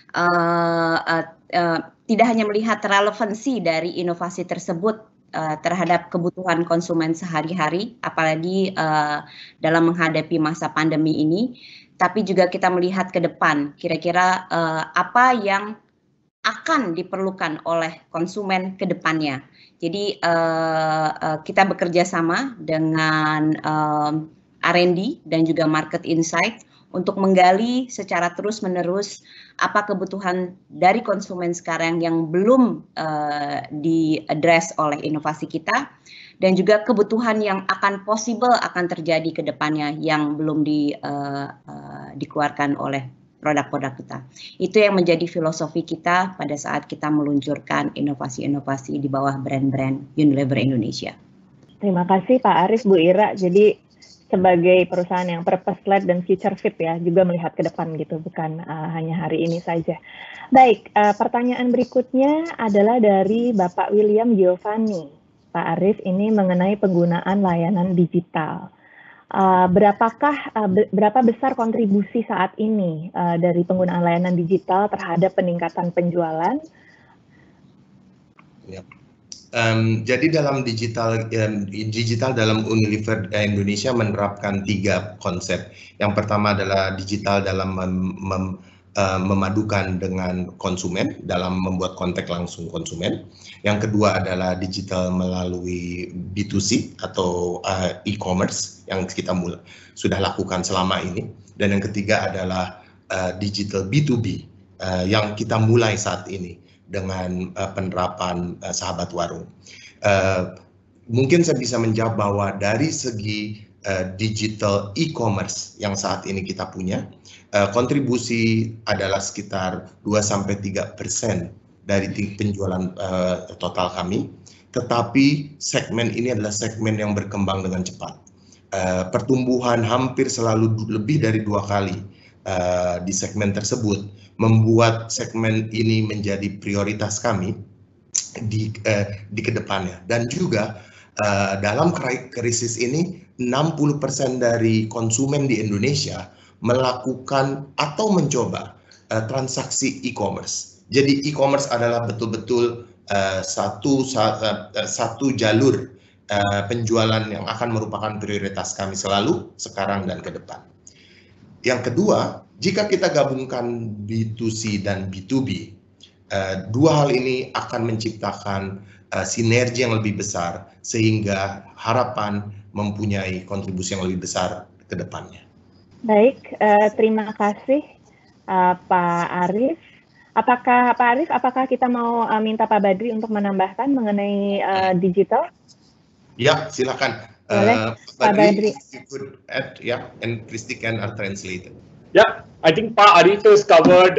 tidak hanya melihat relevansi dari inovasi tersebut terhadap kebutuhan konsumen sehari-hari, apalagi dalam menghadapi masa pandemi ini, tapi juga kita melihat ke depan, kira-kira apa yang akan diperlukan oleh konsumen ke depannya. Jadi kita bekerja sama dengan R&D dan juga market insight untuk menggali secara terus-menerus apa kebutuhan dari konsumen sekarang yang belum di-address oleh inovasi kita, dan juga kebutuhan yang akan possible akan terjadi ke depannya yang belum dikeluarkan oleh produk-produk kita. Itu yang menjadi filosofi kita pada saat kita meluncurkan inovasi-inovasi di bawah brand-brand Unilever Indonesia. Terima kasih Pak Arief, Bu Ira. Jadi sebagai perusahaan yang purpose-led dan future fit ya, juga melihat ke depan gitu, bukan hanya hari ini saja. Baik, pertanyaan berikutnya adalah dari Bapak William Giovanni. Pak Arief, ini mengenai penggunaan layanan digital. Berapa besar kontribusi saat ini dari penggunaan layanan digital terhadap peningkatan penjualan? Ya. Jadi dalam digital dalam Unilever Indonesia menerapkan 3 konsep. Yang pertama adalah digital dalam memadukan dengan konsumen, dalam membuat kontak langsung konsumen. Yang kedua adalah digital melalui B2C atau e-commerce yang kita sudah lakukan selama ini. Dan yang ketiga adalah digital B2B yang kita mulai saat ini dengan penerapan sahabat warung. Mungkin saya bisa menjawab bahwa dari segi digital e-commerce yang saat ini kita punya, kontribusi adalah sekitar 2-3% dari penjualan total kami, tetapi segmen ini adalah segmen yang berkembang dengan cepat. Pertumbuhan hampir selalu lebih dari 2 kali di segmen tersebut, membuat segmen ini menjadi prioritas kami di kedepannya. Dan juga dalam krisis ini 60% dari konsumen di Indonesia melakukan atau mencoba transaksi e-commerce. Jadi e-commerce adalah betul-betul satu jalur penjualan yang akan merupakan prioritas kami selalu, sekarang dan ke depan. Yang kedua, jika kita gabungkan B2C dan B2B, 2 hal ini akan menciptakan sinergi yang lebih besar, sehingga harapan mempunyai kontribusi yang lebih besar ke depannya. Baik, terima kasih Pak Arief. Apakah kita mau minta Pak Badri untuk menambahkan mengenai digital? Ya, silakan. Pak Badri. You could add, yeah, and Christy can translate it. Yeah, I think Pak Arief has covered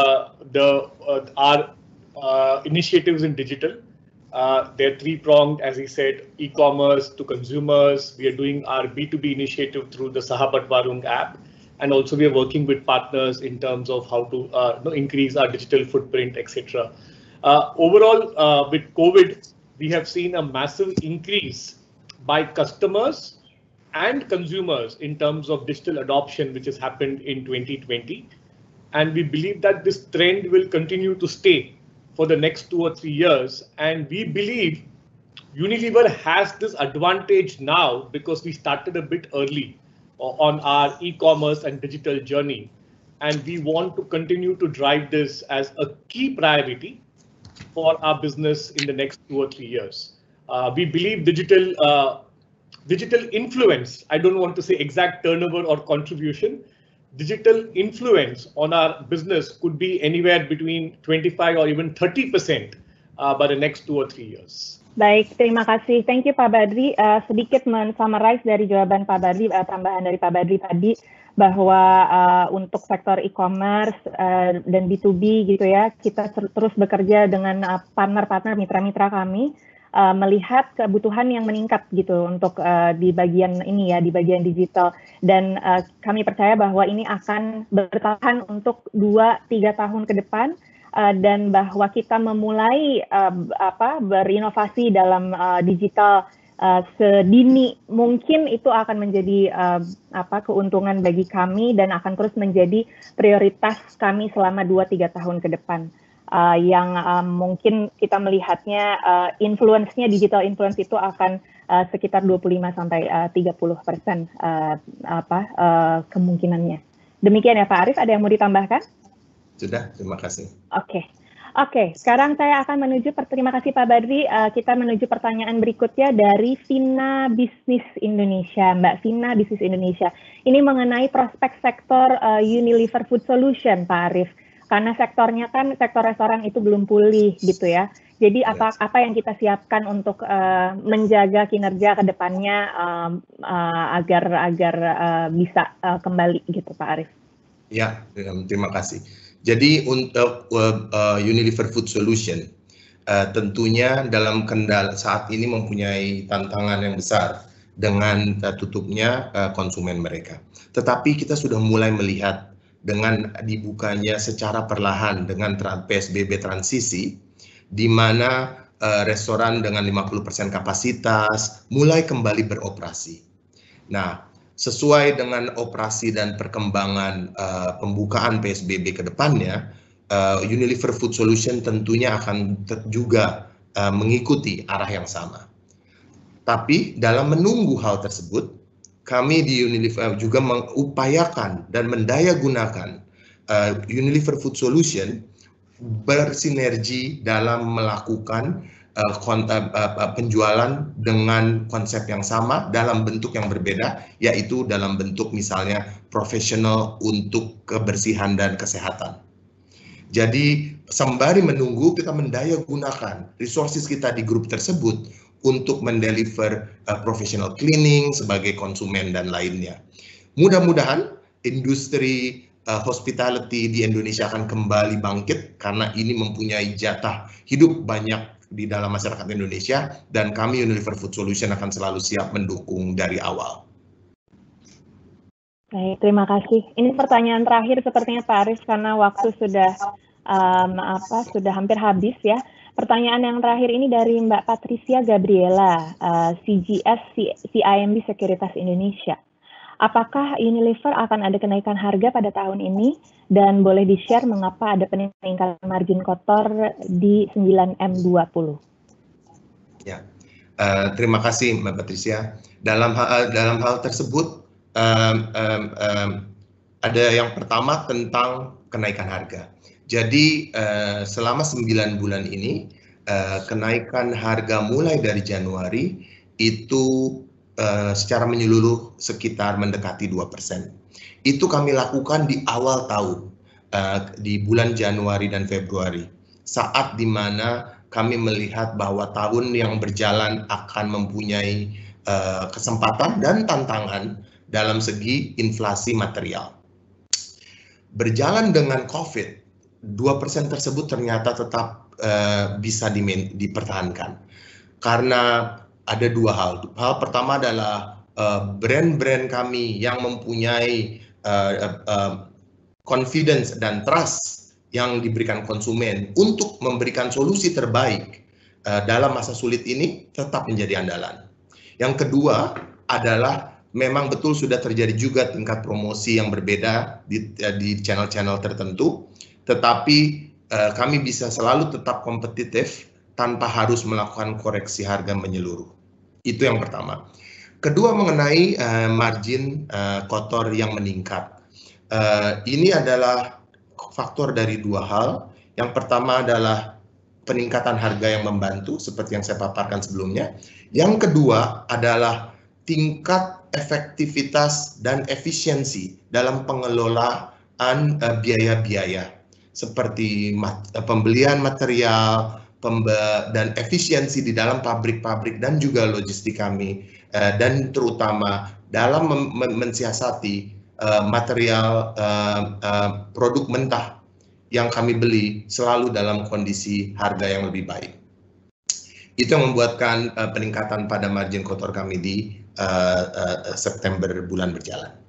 our initiatives in digital. They're 3-pronged, as he said, e-commerce to consumers. We are doing our B2B initiative through the Sahabat Warung app. And also we are working with partners in terms of how to increase our digital footprint, etc. Overall, with COVID, we have seen a massive increase by customers and consumers in terms of digital adoption, which has happened in 2020. And we believe that this trend will continue to stay for the next 2 or 3 years. And we believe Unilever has this advantage now because we started a bit early on our e-commerce and digital journey. And we want to continue to drive this as a key priority for our business in the next 2 or 3 years. We believe digital influence, I don't want to say exact turnover or contribution, digital influence on our business could be anywhere between 25 or even 30% by the next 2 or 3 years. Baik, terima kasih. Thank you Pak Badri. Sedikit men-summarize dari jawaban Pak Badri, tambahan dari Pak Badri tadi, bahwa untuk sektor e-commerce dan B2B gitu ya, kita terus bekerja dengan partner-partner mitra-mitra kami, melihat kebutuhan yang meningkat gitu untuk di bagian ini ya, di bagian digital, dan kami percaya bahwa ini akan bertahan untuk 2-3 tahun ke depan, dan bahwa kita memulai berinovasi dalam digital sedini mungkin itu akan menjadi keuntungan bagi kami dan akan terus menjadi prioritas kami selama 2-3 tahun ke depan. Yang mungkin kita melihatnya influence-nya, digital influence itu akan sekitar 25-30% kemungkinannya. Demikian ya Pak Arief, ada yang mau ditambahkan? Sudah, terima kasih. Oke. Sekarang saya akan menuju, terima kasih Pak Badri, kita menuju pertanyaan berikutnya dari Vina Bisnis Indonesia, Mbak Vina Bisnis Indonesia. Ini mengenai prospek sektor Unilever Food Solution, Pak Arief. Karena sektornya kan, sektor restoran itu belum pulih gitu ya. Jadi apa yang kita siapkan untuk menjaga kinerja ke depannya agar bisa kembali gitu Pak Arief? Ya, terima kasih. Jadi untuk Unilever Food Solution, tentunya dalam kendala saat ini mempunyai tantangan yang besar dengan tutupnya konsumen mereka. Tetapi kita sudah mulai melihat dengan dibukanya secara perlahan dengan PSBB transisi, di mana restoran dengan 50% kapasitas mulai kembali beroperasi. Nah, sesuai dengan operasi dan perkembangan pembukaan PSBB ke depannya, Unilever Food Solution tentunya akan juga mengikuti arah yang sama. Tapi dalam menunggu hal tersebut, kami di Unilever juga mengupayakan dan mendayagunakan Unilever Food Solution bersinergi dalam melakukan penjualan dengan konsep yang sama dalam bentuk yang berbeda, yaitu dalam bentuk misalnya profesional untuk kebersihan dan kesehatan. Jadi sembari menunggu, kita mendayagunakan resources kita di grup tersebut untuk mendeliver professional cleaning sebagai konsumen dan lainnya. Mudah-mudahan industri hospitality di Indonesia akan kembali bangkit karena ini mempunyai jatah hidup banyak di dalam masyarakat Indonesia, dan kami Unilever Food Solution akan selalu siap mendukung dari awal. Baik, terima kasih. Ini pertanyaan terakhir sepertinya Pak Aris karena waktu sudah sudah hampir habis ya. Pertanyaan yang terakhir ini dari Mbak Patricia Gabriela, CGS CIMB Sekuritas Indonesia. Apakah Unilever akan ada kenaikan harga pada tahun ini? Dan boleh di-share mengapa ada peningkatan margin kotor di 9M20? Ya, terima kasih Mbak Patricia. Dalam hal tersebut, ada yang pertama tentang kenaikan harga. Jadi selama 9 bulan ini, kenaikan harga mulai dari Januari itu secara menyeluruh sekitar mendekati 2%. Itu kami lakukan di awal tahun, di bulan Januari dan Februari, saat dimana kami melihat bahwa tahun yang berjalan akan mempunyai kesempatan dan tantangan dalam segi inflasi material. Berjalan dengan COVID, 2% tersebut ternyata tetap bisa dipertahankan. Karena ada dua hal. Hal pertama adalah brand-brand kami yang mempunyai confidence dan trust yang diberikan konsumen untuk memberikan solusi terbaik dalam masa sulit ini tetap menjadi andalan. Yang kedua adalah memang betul sudah terjadi juga tingkat promosi yang berbeda di channel-channel tertentu, tetapi kami bisa selalu tetap kompetitif tanpa harus melakukan koreksi harga menyeluruh. Itu yang pertama. Kedua, mengenai margin kotor yang meningkat. Ini adalah faktor dari dua hal. Yang pertama adalah peningkatan harga yang membantu, seperti yang saya paparkan sebelumnya. Yang kedua adalah tingkat efektivitas dan efisiensi dalam pengelolaan biaya-biaya, seperti pembelian material, dan efisiensi di dalam pabrik-pabrik dan juga logistik kami, dan terutama dalam mensiasati material produk mentah yang kami beli selalu dalam kondisi harga yang lebih baik. Itu yang membuatkan peningkatan pada margin kotor kami di September bulan berjalan.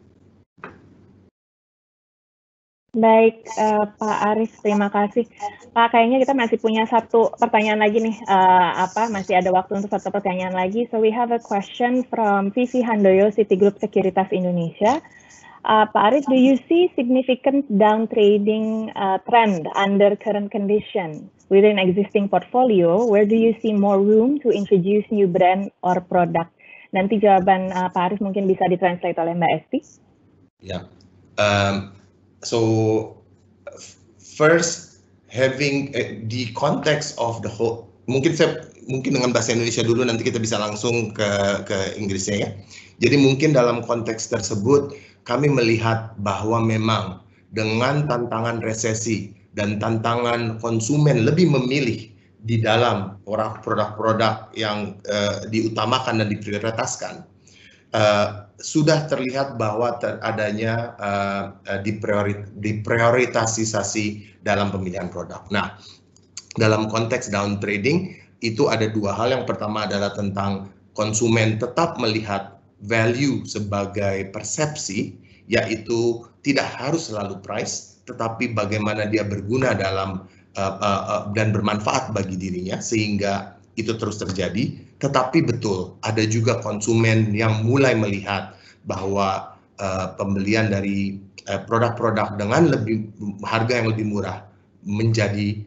Baik, Pak Aris, terima kasih. Pak, kayaknya kita masih punya satu pertanyaan lagi nih. Masih ada waktu untuk satu pertanyaan lagi. So we have a question from Vivi Handoyo, Citigroup Sekuritas Indonesia. Pak Aris, do you see significant downtrading trend under current condition within existing portfolio? Where do you see more room to introduce new brand or product? Nanti jawaban Pak Aris mungkin bisa ditranslate oleh Mbak Esti. Ya. So first, having the context of the whole, mungkin dengan bahasa Indonesia dulu, nanti kita bisa langsung ke Inggrisnya ya. Jadi mungkin dalam konteks tersebut kami melihat bahwa memang dengan tantangan resesi dan tantangan konsumen lebih memilih di dalam produk-produk yang diutamakan dan diprioritaskan, sudah terlihat bahwa adanya diprioritasisasi dalam pemilihan produk. Nah, dalam konteks downtrading itu ada dua hal. Yang pertama adalah tentang konsumen tetap melihat value sebagai persepsi, yaitu tidak harus selalu price, tetapi bagaimana dia berguna dalam dan bermanfaat bagi dirinya, sehingga itu terus terjadi. Tetapi betul, ada juga konsumen yang mulai melihat bahwa pembelian dari produk-produk dengan harga yang lebih murah menjadi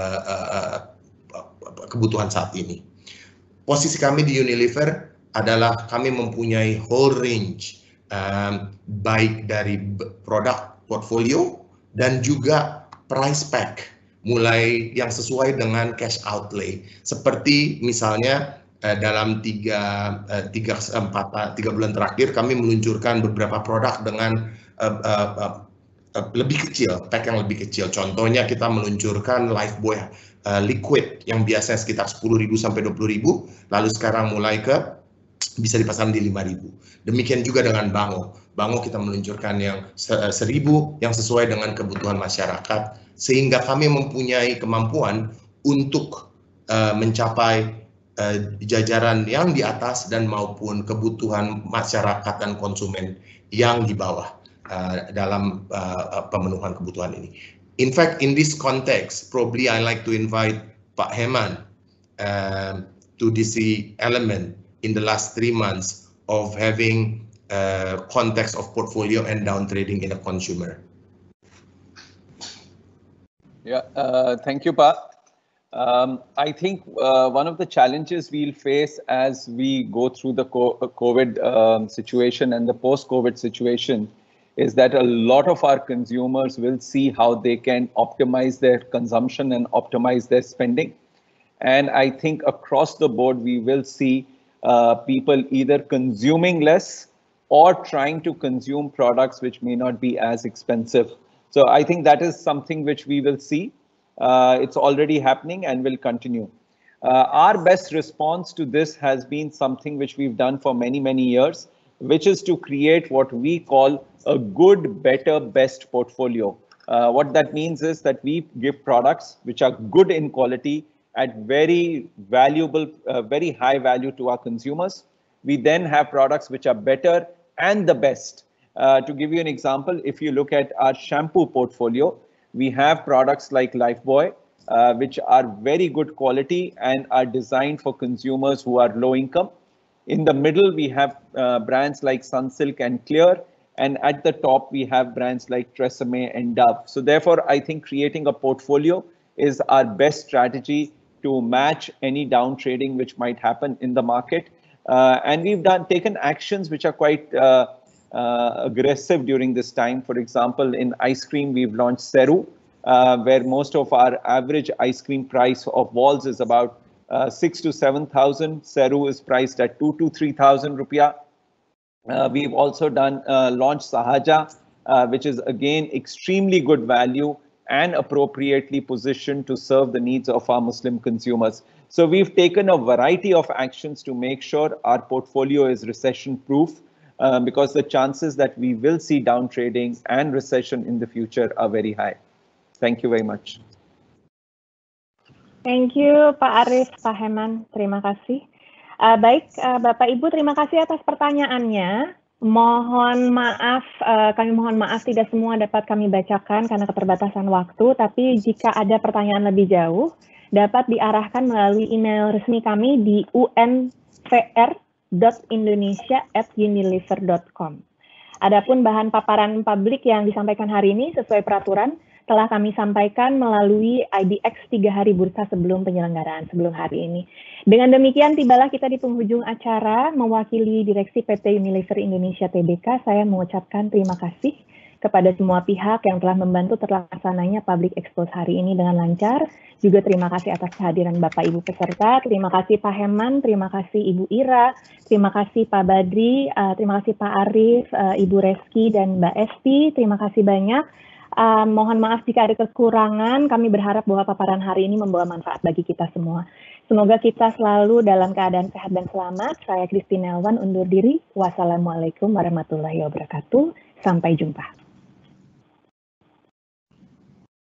kebutuhan saat ini. Posisi kami di Unilever adalah kami mempunyai whole range, baik dari produk portfolio dan juga price pack, mulai yang sesuai dengan cash outlay. Seperti misalnya dalam tiga bulan terakhir kami meluncurkan beberapa produk dengan lebih kecil, pack yang lebih kecil. Contohnya kita meluncurkan Lifebuoy liquid yang biasanya sekitar 10.000 sampai 20.000, lalu sekarang mulai bisa dipasang di 5.000. Demikian juga dengan Bango. Bango kita meluncurkan yang 1.000 yang sesuai dengan kebutuhan masyarakat, sehingga kami mempunyai kemampuan untuk mencapai jajaran yang di atas dan maupun kebutuhan masyarakat dan konsumen yang di bawah dalam pemenuhan kebutuhan ini. In fact, in this context, probably I like to invite Pak Heman to this element in the last 3 months of having context of portfolio and down trading in a consumer. Yeah, thank you, Pak. I think one of the challenges we'll face as we go through the COVID situation and the post-COVID situation is that a lot of our consumers will see how they can optimize their consumption and optimize their spending. And I think across the board, we will see people either consuming less or trying to consume products which may not be as expensive. So I think that is something which we will see. It's already happening and will continue. Our best response to this has been something which we've done for many, many years, which is to create what we call a good, better, best portfolio. What that means is that we give products which are good in quality at very valuable, very high value to our consumers. We then have products which are better and the best. To give you an example, if you look at our shampoo portfolio, we have products like Lifebuoy, which are very good quality and are designed for consumers who are low income. In the middle, we have brands like Sunsilk and Clear. And at the top, we have brands like Tresemme and Dove. So therefore, I think creating a portfolio is our best strategy to match any down trading which might happen in the market. And we've taken actions which are quite aggressive during this time. For example, in ice cream, we've launched Ceru, where most of our average ice cream price of Walls is about 6,000 to 7,000. Ceru is priced at 2,000 to 3,000 rupiah. We've also launched Sahaja, which is again extremely good value and appropriately positioned to serve the needs of our Muslim consumers. So we've taken a variety of actions to make sure our portfolio is recession proof, because the chances that we will see down trading and recession in the future are very high. Thank you very much. Thank you, Pak Arif, Pak Heman. Terima kasih. Baik, Bapak Ibu, terima kasih atas pertanyaannya. Mohon maaf, kami mohon maaf tidak semua dapat kami bacakan karena keterbatasan waktu, tapi jika ada pertanyaan lebih jauh, dapat diarahkan melalui email resmi kami di unvr.indonesia@unilever.com. Adapun bahan paparan publik yang disampaikan hari ini sesuai peraturan telah kami sampaikan melalui IDX 3 hari bursa sebelum penyelenggaraan sebelum hari ini. Dengan demikian tibalah kita di penghujung acara. Mewakili Direksi PT Unilever Indonesia Tbk, saya mengucapkan terima kasih kepada semua pihak yang telah membantu terlaksananya Public Expose hari ini dengan lancar. Juga terima kasih atas kehadiran Bapak Ibu peserta. Terima kasih Pak Heman, terima kasih Ibu Ira, terima kasih Pak Badri, terima kasih Pak Arif, Ibu Reski dan Mbak Esti. Terima kasih banyak. Mohon maaf jika ada kekurangan. Kami berharap bahwa paparan hari ini membawa manfaat bagi kita semua. Semoga kita selalu dalam keadaan sehat dan selamat. Saya Christine Elwan undur diri. Wassalamualaikum warahmatullahi wabarakatuh. Sampai jumpa.